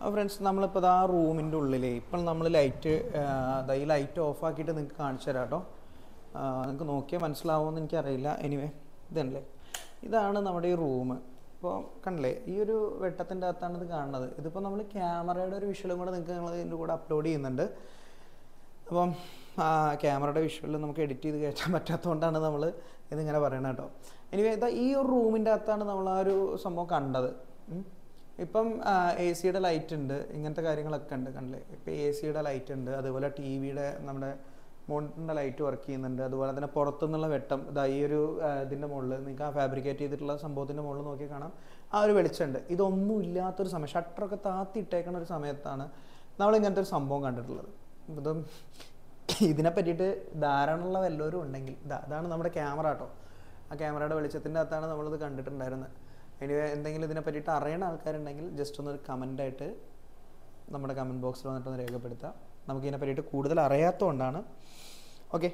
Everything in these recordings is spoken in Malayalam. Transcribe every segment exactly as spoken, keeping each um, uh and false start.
ഫ്രണ്ട്സ് നമ്മളിപ്പോൾ ആ റൂമിൻ്റെ ഉള്ളിൽ ഇപ്പോൾ നമ്മൾ ലൈറ്റ് ഈ ലൈറ്റ് ഓഫ് ആക്കിയിട്ട് നിങ്ങൾക്ക് കാണിച്ചു തരാം കേട്ടോ. നിങ്ങൾക്ക് നോക്കിയാൽ മനസ്സിലാവുമെന്ന് എനിക്കറിയില്ല. എനിവേ ഇതല്ലേ, ഇതാണ് നമ്മുടെ ഈ റൂം. ഇപ്പോൾ കണ്ടില്ലേ, ഈ ഒരു വെട്ടത്തിൻ്റെ അകത്താണ് ഇത് കാണുന്നത്. ഇതിപ്പോൾ നമ്മൾ ക്യാമറയുടെ ഒരു വിഷ്വലും കൂടെ നിങ്ങൾക്ക് ഞങ്ങൾ ഇതിൻ്റെ കൂടെ അപ്ലോഡ് ചെയ്യുന്നുണ്ട്. അപ്പം ക്യാമറയുടെ വിഷ്വൽ നമുക്ക് എഡിറ്റ് ചെയ്ത് കയറ്റാൻ പറ്റാത്തതുകൊണ്ടാണ് നമ്മൾ ഇതിങ്ങനെ പറയണത് കേട്ടോ. എനിവേ ഇതാ ഈ ഒരു റൂമിൻ്റെ അകത്താണ് നമ്മൾ ആ ഒരു സംഭവം കണ്ടത്. ഇപ്പം എ സിയുടെ ലൈറ്റ് ഉണ്ട്, ഇങ്ങനത്തെ കാര്യങ്ങളൊക്കെ ഉണ്ട്. കണ്ടില്ലേ, ഇപ്പം എ സിയുടെ ലൈറ്റ് ഉണ്ട്, അതുപോലെ ടി വിയുടെ നമ്മുടെ മോണിറ്ററിൻ്റെ ലൈറ്റ് വർക്ക് ചെയ്യുന്നുണ്ട്. അതുപോലെ തന്നെ പുറത്തുനിന്നുള്ള വെട്ടം ഇതാ ഈ ഒരു ഇതിൻ്റെ മുകളിൽ നിങ്ങൾക്ക് ആ ഫാബ്രിക്കേറ്റ് ചെയ്തിട്ടുള്ള സംഭവത്തിൻ്റെ മുകളിൽ നോക്കി കാണാം, ആ ഒരു വെളിച്ചമുണ്ട്. ഇതൊന്നും ഇല്ലാത്തൊരു സമയം, ഷട്ടറൊക്കെ താത്തി ഇട്ടേക്കുന്ന ഒരു സമയത്താണ് നമ്മൾ ഇങ്ങനത്തെ ഒരു സംഭവം കണ്ടിട്ടുള്ളത്. ഇതും ഇതിനെ പറ്റിയിട്ട് ധാരണയുള്ള വല്ലവരും ഉണ്ടെങ്കിൽ ഇതാ അതാണ് നമ്മുടെ ക്യാമറ കേട്ടോ. ആ ക്യാമറയുടെ വെളിച്ചത്തിൻ്റെ അകത്താണ് നമ്മളിത് കണ്ടിട്ടുണ്ടായിരുന്നത്. ഇനി എന്തെങ്കിലും ഇതിനെ പറ്റിയിട്ട് അറിയുന്ന ആൾക്കാരുണ്ടെങ്കിൽ ജസ്റ്റ് ഒന്നൊരു കമൻ്റായിട്ട് നമ്മുടെ കമൻറ്റ് ബോക്സിൽ വന്നിട്ടൊന്ന് രേഖപ്പെടുത്താം. നമുക്കിതിനെ പറ്റിയിട്ട് കൂടുതൽ അറിയാത്തതുകൊണ്ടാണ്. ഓക്കെ.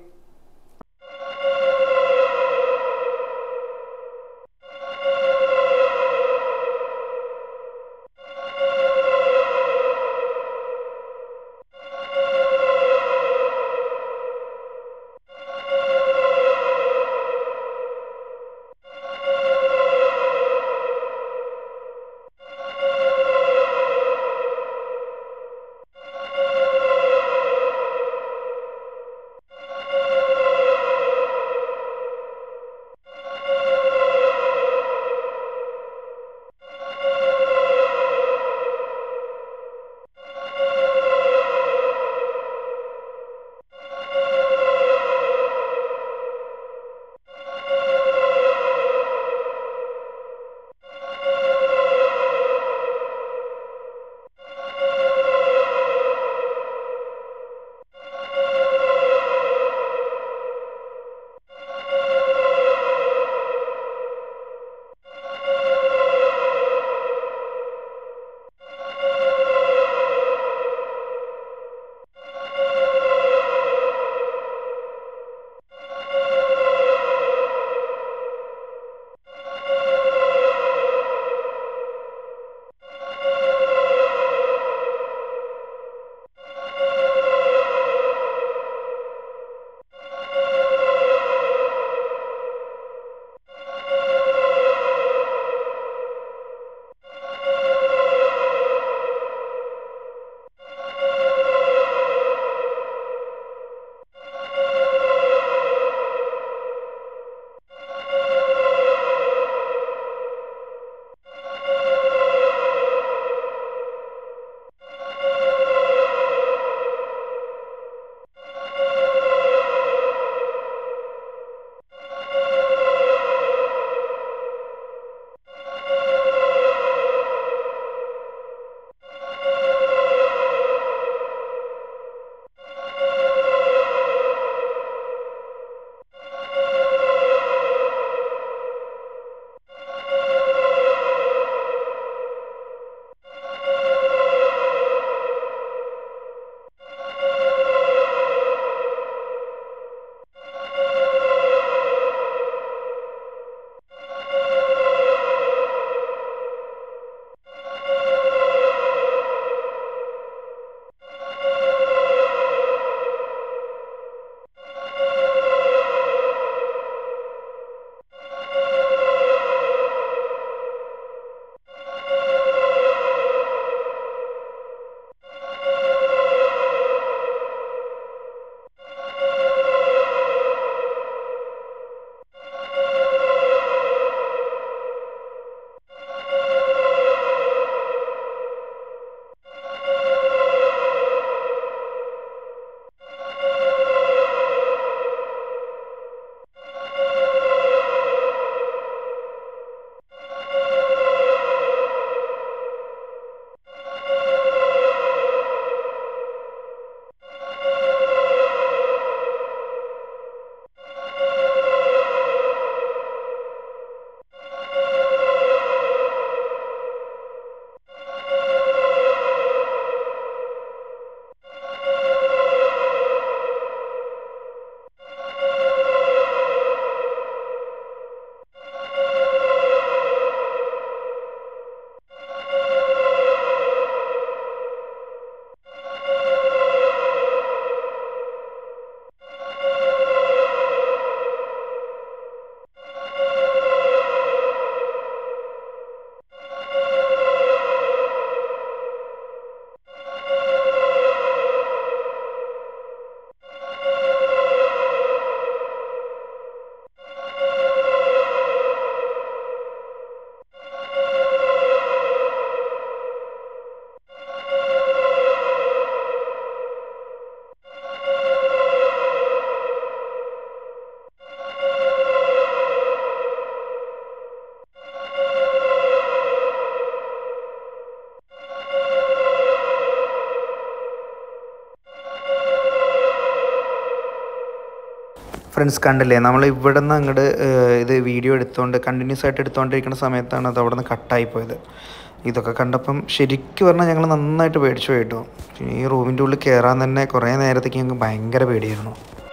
ഫ്രണ്ട്സ് കണ്ടില്ലേ, നമ്മൾ ഇവിടെ നിന്ന് അങ്ങോട്ട് ഇത് വീഡിയോ എടുത്തുകൊണ്ട് കണ്ടിന്യൂസ് ആയിട്ട് എടുത്തുകൊണ്ടിരിക്കുന്ന സമയത്താണ് അത് അവിടെ നിന്ന് കട്ടായിപ്പോയത്. ഇതൊക്കെ കണ്ടപ്പം ശരിക്കും പറഞ്ഞാൽ ഞങ്ങൾ നന്നായിട്ട് പേടിച്ചു പോയിട്ടോ. ഈ റൂമിൻ്റെ ഉള്ളിൽ കയറാൻ തന്നെ കുറേ നേരത്തേക്ക് ഞങ്ങൾക്ക് ഭയങ്കര പേടിയായിരുന്നു.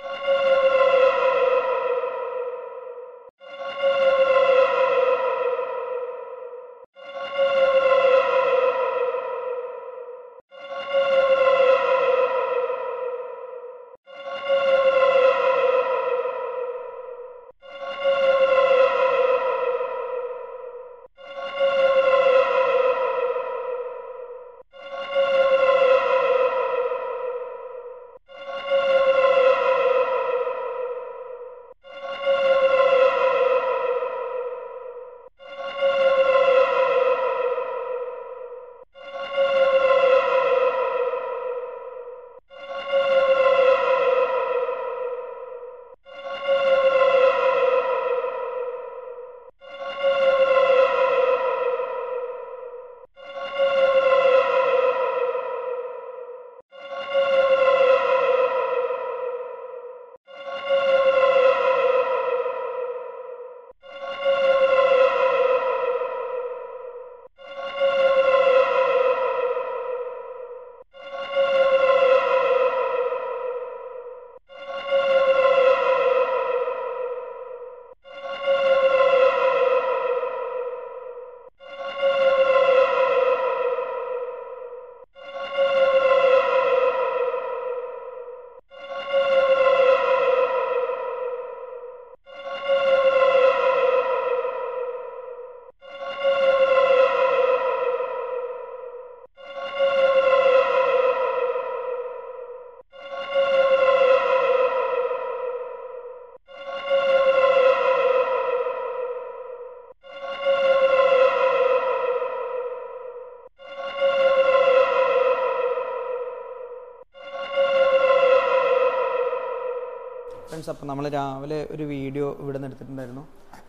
ഫ്രണ്ട്സ്, അപ്പോൾ നമ്മൾ രാവിലെ ഒരു വീഡിയോ ഇവിടെ നിന്ന് എടുത്തിട്ടുണ്ടായിരുന്നു.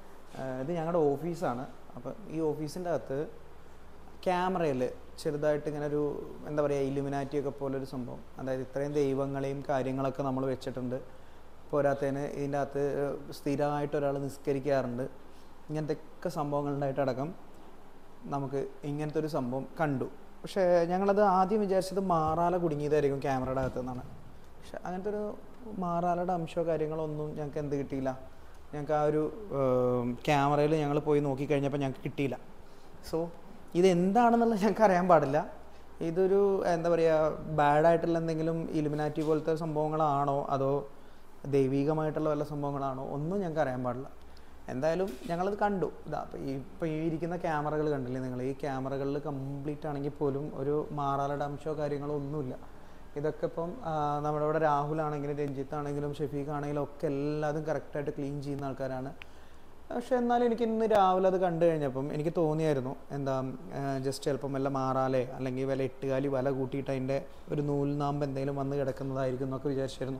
ഇത് ഞങ്ങളുടെ ഓഫീസാണ്. അപ്പോൾ ഈ ഓഫീസിൻ്റെ അകത്ത് ക്യാമറയിൽ ചെറുതായിട്ട് ഇങ്ങനെ ഒരു എന്താ പറയുക ഇലുമിനാറ്റിയൊക്കെ പോലൊരു സംഭവം, അതായത് ഇത്രയും ദൈവങ്ങളെയും കാര്യങ്ങളൊക്കെ നമ്മൾ വെച്ചിട്ടുണ്ട്. പോരാത്തതിന് ഇതിൻ്റെ അകത്ത് സ്ഥിരമായിട്ട് ഒരാൾ നിസ്കരിക്കാറുണ്ട്. ഇങ്ങനത്തെയൊക്കെ സംഭവങ്ങളുണ്ടായിട്ടടക്കം നമുക്ക് ഇങ്ങനത്തെ ഒരു സംഭവം കണ്ടു. പക്ഷേ ഞങ്ങളത് ആദ്യം വിചാരിച്ചത് മാറാല കുടുങ്ങിയതായിരിക്കും ക്യാമറയുടെ അകത്ത് നിന്നാണ്. പക്ഷെ അങ്ങനത്തെ ഒരു മാറാലയുടെ അംശമോ കാര്യങ്ങളോ ഒന്നും ഞങ്ങൾക്ക് എന്ത് കിട്ടിയില്ല. ഞങ്ങൾക്ക് ആ ഒരു ക്യാമറയിൽ ഞങ്ങൾ പോയി നോക്കിക്കഴിഞ്ഞപ്പോൾ ഞങ്ങൾക്ക് കിട്ടിയില്ല. സോ ഇതെന്താണെന്നുള്ളത് ഞങ്ങൾക്ക് അറിയാൻ പാടില്ല. ഇതൊരു എന്താ പറയുക ബാഡായിട്ടുള്ള എന്തെങ്കിലും ഇലുമിനാറ്റി പോലത്തെ സംഭവങ്ങളാണോ അതോ ദൈവികമായിട്ടുള്ള വല്ല സംഭവങ്ങളാണോ ഒന്നും ഞങ്ങൾക്ക് അറിയാൻ പാടില്ല. എന്തായാലും ഞങ്ങളത് കണ്ടു. ഇതാ അപ്പോൾ ഈ ഇപ്പോൾ ഈ ഇരിക്കുന്ന ക്യാമറകൾ കണ്ടില്ലേ നിങ്ങൾ, ഈ ക്യാമറകളിൽ കംപ്ലീറ്റ് ആണെങ്കിൽ പോലും ഒരു മാറാലയുടെ അംശമോ കാര്യങ്ങളോ ഒന്നുമില്ല. ഇതൊക്കെ ഇപ്പം നമ്മുടെ ഇവിടെ രാഹുലാണെങ്കിലും രഞ്ജിത്താണെങ്കിലും ഷെഫീഖാണെങ്കിലും ഒക്കെ എല്ലാതും കറക്റ്റായിട്ട് ക്ലീൻ ചെയ്യുന്ന ആൾക്കാരാണ്. പക്ഷെ എന്നാലും എനിക്ക് ഇന്ന് രാവിലെ അത് കണ്ടു കഴിഞ്ഞപ്പം എനിക്ക് തോന്നിയായിരുന്നു എന്താ ജസ്റ്റ് ചിലപ്പം വല്ല മാറാലേ അല്ലെങ്കിൽ വല്ല എട്ടുകാലി വല കൂട്ടിയിട്ട് അതിൻ്റെ ഒരു നൂൽനാമ്പ് എന്തെങ്കിലും വന്ന് കിടക്കുന്നതായിരിക്കും എന്നൊക്കെ വിചാരിച്ചിരുന്നു.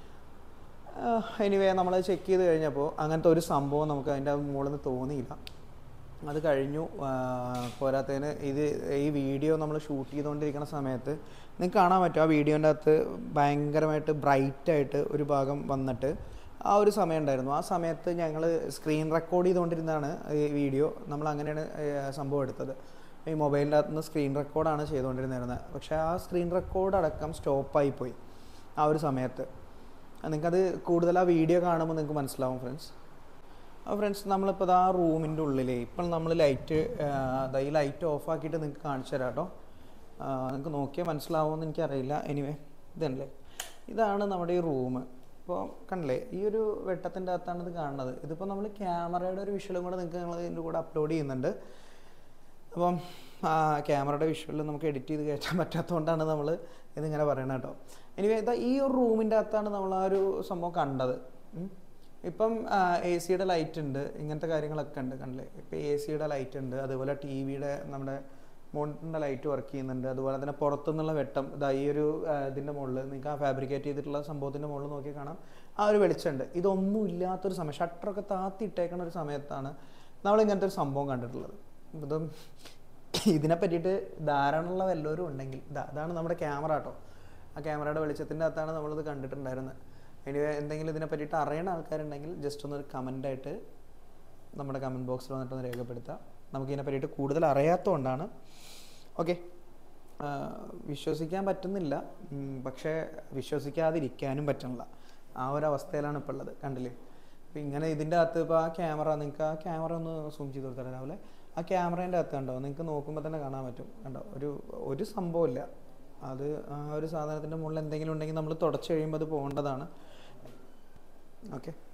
എനിവേ നമ്മൾ ചെക്ക് ചെയ്ത് കഴിഞ്ഞപ്പോൾ അങ്ങനത്തെ ഒരു സംഭവം നമുക്ക് അതിൻ്റെ മുകളിൽ നിന്ന് തോന്നിയില്ല. അത് കഴിഞ്ഞു. പോരാത്തതിന് ഇത് ഈ വീഡിയോ നമ്മൾ ഷൂട്ട് ചെയ്തുകൊണ്ടിരിക്കുന്ന സമയത്ത് നിങ്ങൾക്ക് കാണാൻ പറ്റും, ആ വീഡിയോൻ്റെ അകത്ത് ഭയങ്കരമായിട്ട് ബ്രൈറ്റായിട്ട് ഒരു ഭാഗം വന്നിട്ട് ആ ഒരു സമയം ഉണ്ടായിരുന്നു. ആ സമയത്ത് ഞങ്ങൾ സ്ക്രീൻ റെക്കോർഡ് ചെയ്തുകൊണ്ടിരുന്നതാണ് ഈ വീഡിയോ. നമ്മൾ അങ്ങനെയാണ് സംഭവം എടുത്തത്. ഈ മൊബൈലിൻ്റെ അകത്ത് നിന്ന് സ്ക്രീൻ റെക്കോർഡാണ് ചെയ്തുകൊണ്ടിരുന്നത്. പക്ഷേ ആ സ്ക്രീൻ റെക്കോർഡ് അടക്കം സ്റ്റോപ്പായിപ്പോയി ആ ഒരു സമയത്ത്. നിങ്ങൾക്കത് കൂടുതൽ ആ വീഡിയോ കാണുമ്പോൾ നിങ്ങൾക്ക് മനസ്സിലാവും ഫ്രണ്ട്സ്. അപ്പോൾ ഫ്രണ്ട്സ്, നമ്മളിപ്പോൾ ആ റൂമിൻ്റെ ഉള്ളിൽ ഇപ്പോൾ നമ്മൾ ലൈറ്റ് ഈ ലൈറ്റ് ഓഫ് ആക്കിയിട്ട് നിങ്ങൾക്ക് കാണിച്ചു തരാം കേട്ടോ. നിങ്ങൾക്ക് നോക്കിയാൽ മനസ്സിലാവുമെന്ന് എനിക്കറിയില്ല. എനിവേ ഇതല്ലേ, ഇതാണ് നമ്മുടെ ഈ റൂം. ഇപ്പോൾ കണ്ടില്ലേ, ഈ ഒരു വെട്ടത്തിൻ്റെ അകത്താണ് ഇത് കാണുന്നത്. ഇതിപ്പോൾ നമ്മൾ ക്യാമറയുടെ ഒരു വിഷ്വലും കൂടെ നിങ്ങൾക്ക് ഞങ്ങൾ ഇതിൻ്റെ കൂടെ അപ്ലോഡ് ചെയ്യുന്നുണ്ട്. അപ്പം ക്യാമറയുടെ വിഷ്വലിൽ നമുക്ക് എഡിറ്റ് ചെയ്ത് കയറ്റാൻ പറ്റാത്തതുകൊണ്ടാണ് നമ്മൾ ഇതിങ്ങനെ പറയണത് കേട്ടോ. എനിവേ ഇതാ ഈ ഒരു റൂമിൻ്റെ അകത്താണ് നമ്മൾ ആ ഒരു സംഭവം കണ്ടത്. ഇപ്പം എ സിയുടെ ലൈറ്റ് ഉണ്ട്, ഇങ്ങനത്തെ കാര്യങ്ങളൊക്കെ ഉണ്ട്. കണ്ടില്ലേ, ഇപ്പം എ സിയുടെ ലൈറ്റ് ഉണ്ട്, അതുപോലെ ടി വിയുടെ നമ്മുടെ മോണിറ്ററിൻ്റെ ലൈറ്റ് വർക്ക് ചെയ്യുന്നുണ്ട്. അതുപോലെ തന്നെ പുറത്തുനിന്നുള്ള വെട്ടം ഇതാ ഈ ഒരു ഇതിൻ്റെ മുകളിൽ നിങ്ങൾക്ക് ആ ഫാബ്രിക്കേറ്റ് ചെയ്തിട്ടുള്ള സംഭവത്തിൻ്റെ മുകളിൽ നോക്കി കാണാം, ആ ഒരു വെളിച്ചമുണ്ട്. ഇതൊന്നും ഇല്ലാത്തൊരു സമയം, ഷട്ടറൊക്കെ താത്തി ഇട്ടേക്കുന്ന ഒരു സമയത്താണ് നമ്മൾ ഇങ്ങനത്തെ ഒരു സംഭവം കണ്ടിട്ടുള്ളത്. ഇതും ഇതിനെ പറ്റിയിട്ട് ധാരണയുള്ള വല്ലവരും ഉണ്ടെങ്കിൽ ഇതാ അതാണ് നമ്മുടെ ക്യാമറ കേട്ടോ. ആ ക്യാമറയുടെ വെളിച്ചത്തിൻ്റെ അകത്താണ് നമ്മളിത് കണ്ടിട്ടുണ്ടായിരുന്നത്. ഇനി എന്തെങ്കിലും ഇതിനെ പറ്റിയിട്ട് അറിയണ ആൾക്കാരുണ്ടെങ്കിൽ ജസ്റ്റ് ഒന്ന് കമൻ്റായിട്ട് നമ്മുടെ കമൻറ്റ് ബോക്സിൽ വന്നിട്ടൊന്ന് രേഖപ്പെടുത്താം. നമുക്കിതിനെ പറ്റിയിട്ട് കൂടുതൽ അറിയാത്തതുകൊണ്ടാണ്. ഓക്കെ, വിശ്വസിക്കാൻ പറ്റുന്നില്ല, പക്ഷേ വിശ്വസിക്കാതിരിക്കാനും പറ്റുന്നില്ല. ആ ഒരു അവസ്ഥയിലാണ് ഇപ്പോൾ ഉള്ളത്. കണ്ടില്ലേ, അപ്പോൾ ഇങ്ങനെ ഇതിൻ്റെ അകത്ത് ഇപ്പോൾ ആ ക്യാമറ, നിങ്ങൾക്ക് ആ ക്യാമറ ഒന്ന് സൂം ചെയ്ത് കൊടുത്താൽ രാവിലെ ആ ക്യാമറേൻ്റെ അകത്ത് കണ്ടോ, നിങ്ങൾക്ക് നോക്കുമ്പോൾ തന്നെ കാണാൻ പറ്റും. കണ്ടോ, ഒരു ഒരു സംഭവമില്ല. അത് ആ ഒരു സാധനത്തിൻ്റെ മുകളിൽ എന്തെങ്കിലും ഉണ്ടെങ്കിൽ നമ്മൾ തുടച്ച് കഴിയുമ്പോൾ അത് പോകേണ്ടതാണ്. ഓക്കെ.